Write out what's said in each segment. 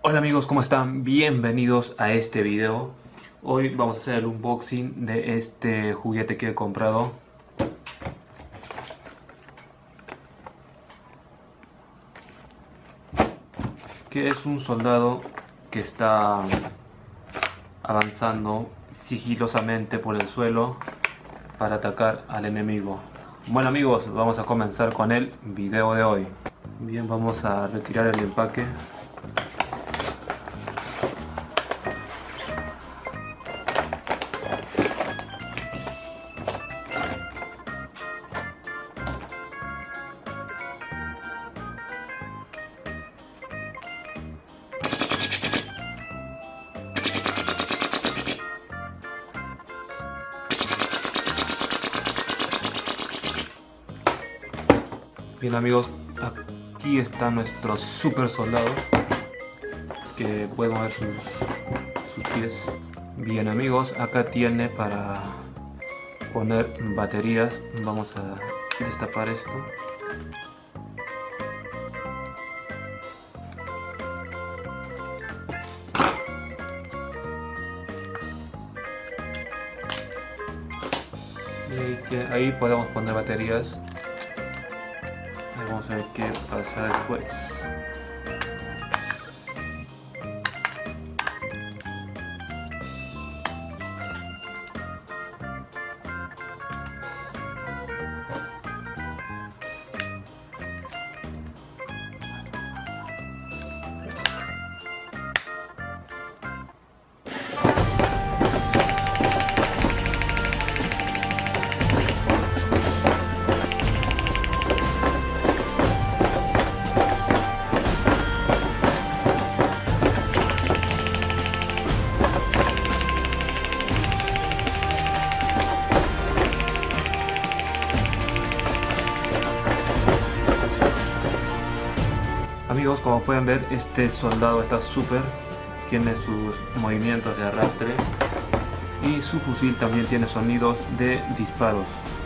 Hola amigos, ¿cómo están? Bienvenidos a este video. Hoy vamos a hacer el unboxing de este juguete que he comprado. Que es un soldado que está avanzando sigilosamente por el suelo para atacar al enemigo. Bueno amigos, vamos a comenzar con el video de hoy. Bien, vamos a retirar el empaque. Bien amigos, aquí está nuestro super soldado que puede mover sus pies. Bien amigos, acá tiene para poner baterías. Vamos a destapar esto. Y ahí podemos poner baterías. Vamos a ver qué pasa después. Amigos, como pueden ver, este soldado está súper, tiene sus movimientos de arrastre y su fusil también tiene sonidos de disparos.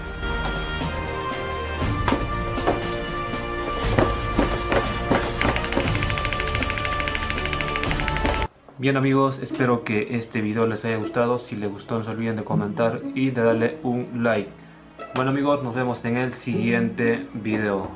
Bien amigos, espero que este video les haya gustado. Si les gustó, no se olviden de comentar y de darle un like. Bueno amigos, nos vemos en el siguiente video.